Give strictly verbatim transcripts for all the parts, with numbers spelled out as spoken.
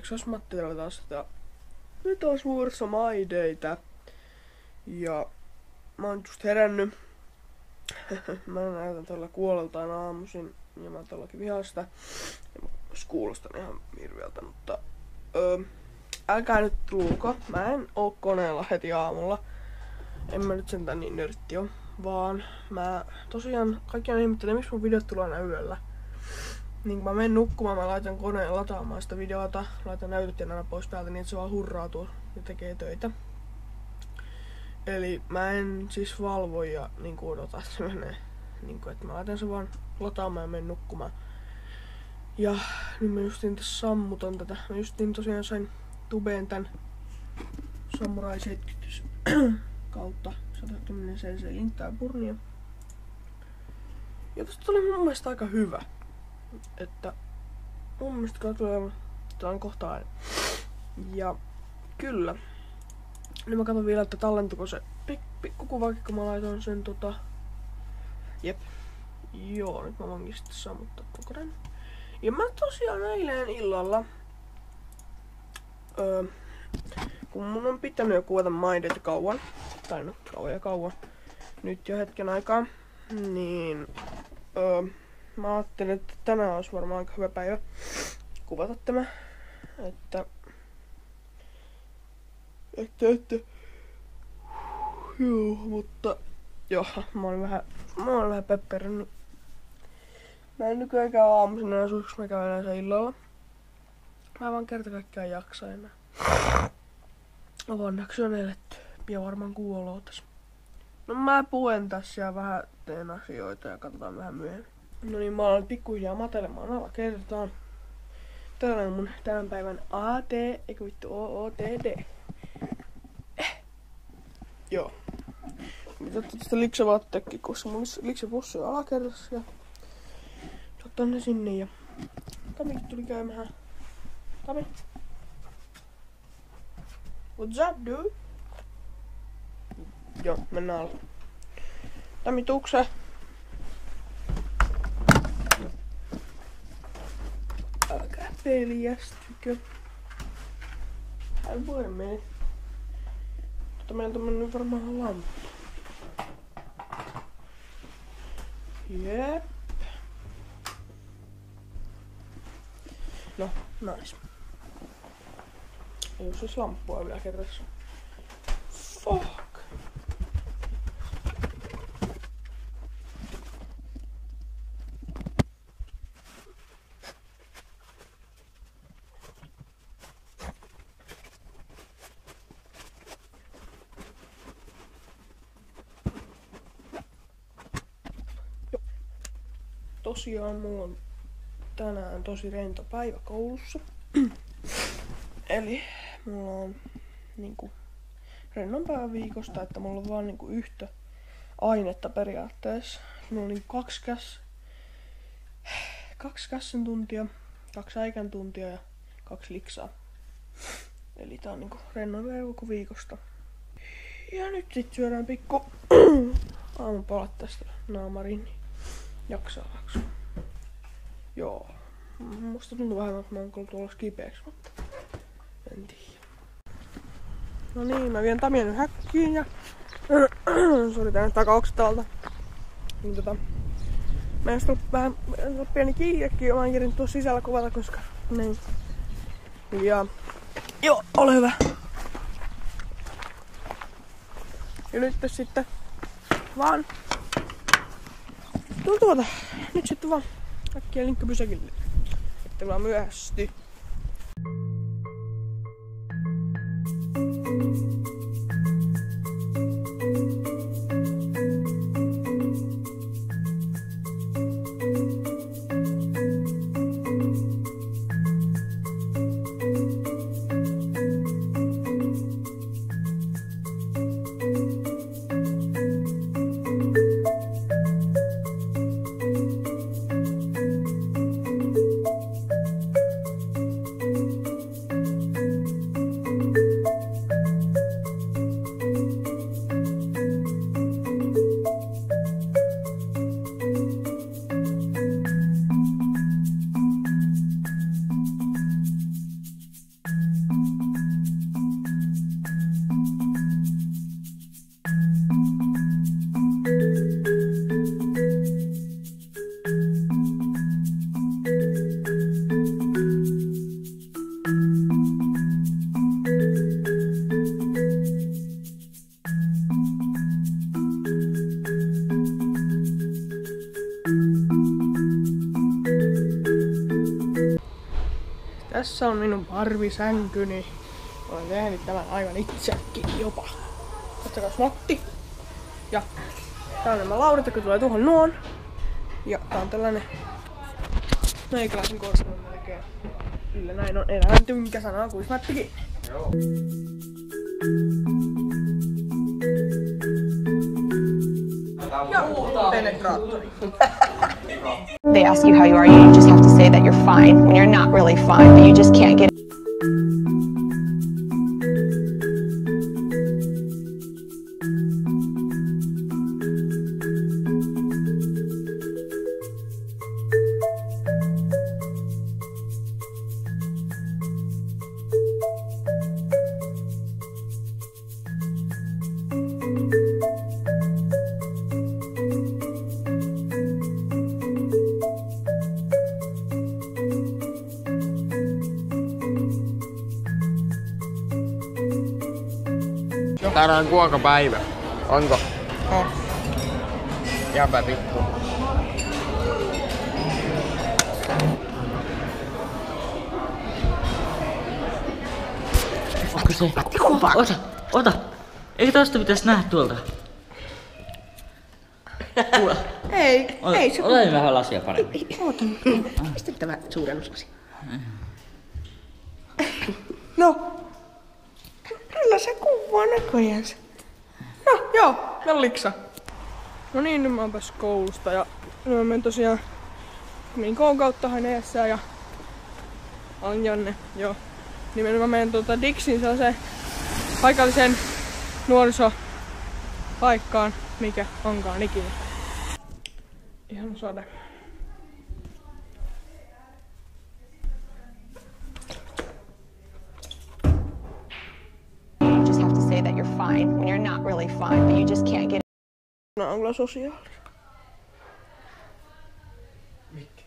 kahdeksas Matti täällä taas. Ja nyt on vuorossa My Daytä. Ja mä oon just herännyt. Mä näytän tällä kuoleltaan aamuisin. Ja mä oon todellakin vihasta. Ja mä kuulostan ihan hirveältä, mutta... Öö, älkää nyt tulko. Mä en oo koneella heti aamulla. En mä nyt sentään niin nörtti oo. Vaan mä tosiaan kaikki on ihmettelee, miksi mun videot tulee aina yöllä. Niin kun mä menen nukkumaan, mä laitan koneen lataamaan sitä videota, laitan näytöttiön aina pois päältä niin, että se vaan hurrautuu ja tekee töitä. Eli mä en siis valvo ja niin odota, että se menee. Niin kun, että mä laitan se vaan lataamaan ja menen nukkumaan. Ja nyt mä justiin tässä sammutan tätä. Mä justiin tosiaan sain tubeen tän Samurai seitsemänkymmentä kautta sata kymmenen cc lintää purnia. Ja tästä tuli mun mielestä aika hyvä. Että mun mielestä katsotaan, tää on kohta aina. Ja kyllä. Nyt mä katson vielä, että tallentuko se pik pikkukuvakin, kun mä laitoin sen tota... Jep. Joo, nyt mä voinkin sitten sammuttaa kokonaan. Ja mä tosiaan eilen illalla... Öö, kun mun on pitänyt jo kuvata My Daytä kauan, tai no kauan ja kauan, nyt jo hetken aikaa, niin öö, mä ajattelin, että tänään olisi varmaan aika hyvä päivä kuvata tämä, että, että, että, joo, mutta, joo, mä olin vähän, mä olin vähän pepperä, niin mä en nykyään käy aamuisin enää suiksi, mä käyn yleensä illalla. Mä vaan kerta kaikkiaan jaksa enää. Onneksi on eletty. Pian varmaan kuoloo tässä. No mä puen tässä ja vähän teen asioita ja katsotaan vähän myöhemmin. No niin, mä aloin pikkuhiljaa matelemaan alakertaan. Täällä on mun tämän päivän A T, eikö vittu O O T D. Eh. Joo. Nyt otti tästä liksavaatteekin, koska mun liksapussi on alakerrassa ja otan ne sinne ja Tamikin tuli käymään. Tami. What's up, dude? Joo, mennään alle. Tami, tuukse? Älkää peljästykö. Hän voi mene. Mutta meiltä on mennyt varmaan lamppu. Jep. No, nice. Ei oo siis lamppua vielä kerrassa. Fuck. Jo. Tosiaan mulla on tänään tosi rento päivä koulussa. Eli mulla on niinku rennon päivän viikosta, että mulla on vaan niinku yhtä ainetta periaatteessa. Mulla on niinku kaksi käs... kaksi kässin tuntia, kaksi äikän tuntia ja kaksi liksaa. Eli tää on niinku rennon päivä koko viikosta. Ja nyt sit syödään pikku aamupalat tästä naamariin, niin jaksaa jaksaa. Joo. Musta tuntuu vähän, että mä oon kyllä tuolla kipeäksi, mutta en tiedä. No niin, mä vien Tamia nyt häkkiin ja sori tää nyt takaukset täältä. Niin tota, mä en ollut vähän pieni kiirekin, mä en kerin tuossa sisällä kuvata, koska niin. Ja joo, ole hyvä. Ja nyt sitten vaan tuo tuota, nyt sitten vaan äkkiä linkka pysäkille. Että vaan myöhästy. Tässä on minun parvisänkyni. Olen tehnyt tämän aivan itsekin jopa. Katsokaa Matti. Ja tää on nämä laudat, jotka tulee tuohon noon. Ja tää on tällainen meikäläisen korstinen melkein. Kyllä näin on elämän tynkä, sanoo Kuismattikin. Joo. Ja penetraattori. They ask you how you are, you just have to say that you're fine when you're not really fine, but you just can't get. Täällä on kuokapäivä. Onko? On. Jäpä vittu. Onko se? Ota, ota. Ei tosta pitäis nähdä tuolta. Kuule. Ei, Ota, ei se ota niin vähän lasia paremmin. Oota nyt. Pistä tämä suurennuslasi. No. Kyllä se kuvaa näköjänsä. No joo, mä liksa. No niin, nyt mä oon päässyt koulusta ja nyt mä menen tosiaan Minkoon kautta Haneessa ja on Jonne, joo. Niin mä menen tuota Dixin sellaiseen paikalliseen nuorisopaikkaan, mikä onkaan ikinä. Ihan sade. That you're fine when you're not really fine, but you just can't get. No, on kyllä sosiaali. Mikä?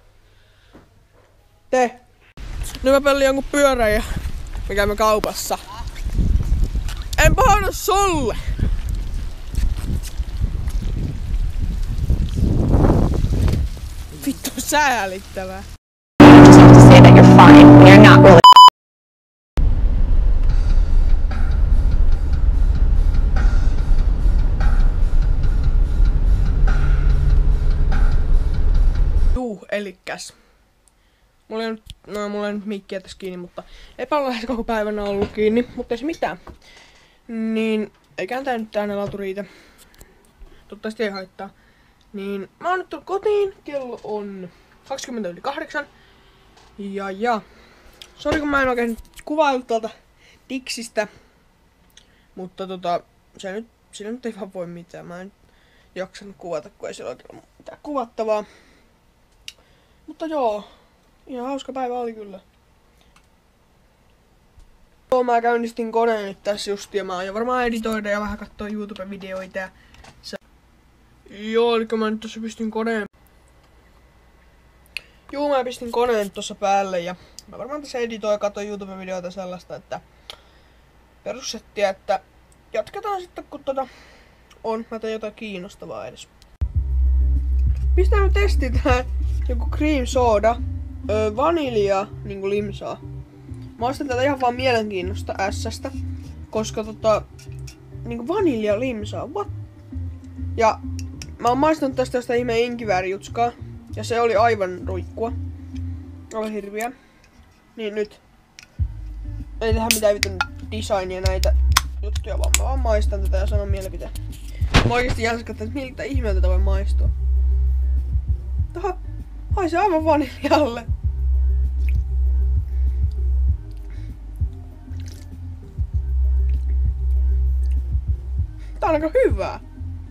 Te. Nyt mä pellin jonkun pyörän ja me käymme kaupassa. En pahana sulle! Vittu säälittävää. You just have to say that you're fine when you're not really. Elikkäs. Mulla ei nyt, no mulla ei nyt mikkiä tässä kiinni, mutta eipä ole lähes koko päivänä ollut kiinni, mutta ei se mitään. Niin, eiköhän tää nyt tänne laatu riitä. Toivottavasti ei haittaa. Niin, mä oon nyt tullut kotiin, kello on kaksikymmentä yli kahdeksan. Ja ja. Sori kun mä en oikein kuvaillut tuolta Dixistä. Mutta tota, se nyt, sillä nyt ei vaan voi mitään. Mä en jaksanut kuvata, kun ei sillä oikein ole mitään kuvattavaa. Mutta joo, ihan hauska päivä oli kyllä. Joo, mä käynnistin koneen nyt tässä just ja mä aion varmaan editoida ja vähän katsoa YouTube-videoita ja se... Joo, eli mä nyt tossa pistin koneen. Joo, mä pistin koneen tossa päälle ja mä varmaan tässä editoin ja katsoin YouTube-videoita sellaista, että perussettiä, että jatketaan sitten kun tota on, mä teen jotain kiinnostavaa edes. Pistää nyt testi tähän joku cream soda, öö, vanilja, niinku limsaa. Mä ostin tätä ihan vaan mielenkiinnosta ässästä, koska tota, niinku vanilja limsaa, what? Ja mä oon maistanut tästä tästä ihmeen inkiväärijutskaa, ja se oli aivan ruikkua. Oli hirviä. Niin nyt. Ei tehdä mitään vitun designia näitä juttuja, vaan mä vaan maistan tätä ja sanon mielipiteen. Mä oikeesti jänskattaa, että miltä ihmeeltä tätä voi maistua. Aha, haisee aivan vaniljalle. Tää on aika hyvää.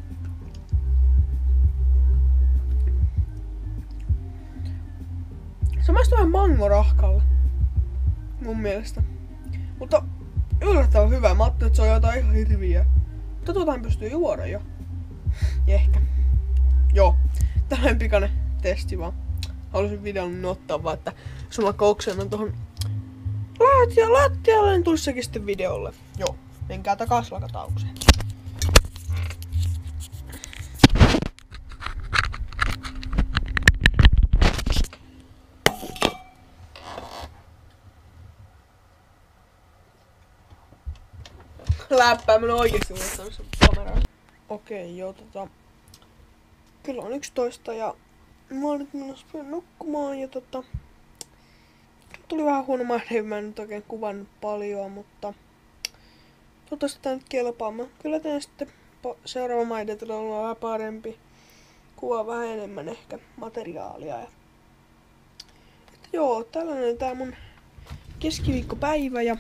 Se maistuu vähän mangorahkalle. Mun mielestä. Mutta yllättävän hyvää. Mä ajattelin, että se on jotain ihan hirviä. Mutta tuotaan pystyy juoda jo. Ehkä. Joo. Tällainen pikainen testi vaan. Haluaisin videon ottaa vaan, että sulla kouksen tuohon lattia, lattialle, niin tulisi sekin sitten videolle. Joo. Menkää takas lakataukseen. sitä läppää, mä en oo oikeesti unohtanut sen kameran. Okei, joo tota... Kello on yksitoista ja mä oon nyt menossa nukkumaan ja tota... Tuli vähän huono maine, mä en nyt oikein kuvannut paljon, mutta... Toivottavasti tää nyt kelpaa. Mä kyllä teen sitten seuraava maide tulee olla vähän parempi. Kuvaa vähän enemmän ehkä materiaalia. Ja... Että joo, tällainen tää mun keskiviikkopäivä ja...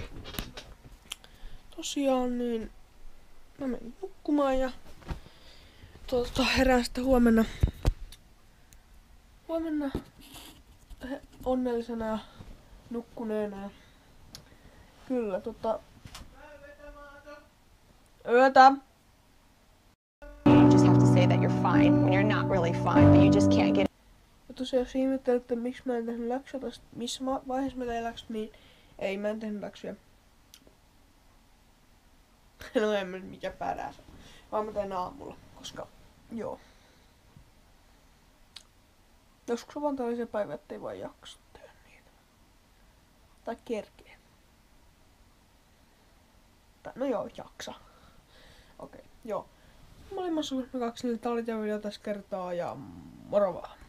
Tosiaan niin... Mä menin nukkumaan ja... Tota, herään sitten huomenna... Huomenna... Onnellisena ja nukkuneena ja... Kyllä, tota... Yötä! You just have to say that you're fine when you're not really fine, but you just can't get. Ja tosiaan jos ihmettelette, miksi mä en tehnyt läksyä, tai missä vaiheessa mä tein läksyt, niin ei mä en tehnyt läksyä. No en mä nyt mikä päräs, vaan mä tein aamulla, koska joo. Joskus on vaan tällaisia päiviä, ettei vaan jaksa tehdä niitä. Tai kerkee. Tai no joo, jaksa. Okei, okay, joo. Mä olin Massu kaksi neljä talit ja video tässä kertaa ja moro vaan.